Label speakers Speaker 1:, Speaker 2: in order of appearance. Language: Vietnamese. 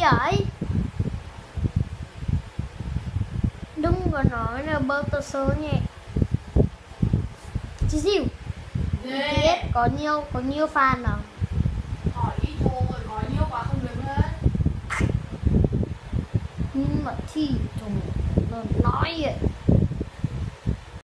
Speaker 1: vậy? Đừng có nói là bơ tơ sơ nhé. Chứ gì? Biết có nhiều fan nào?
Speaker 2: Hỏi ít thôi, có nhiều quá không được hết.
Speaker 1: Nhưng mà thì nói vậy.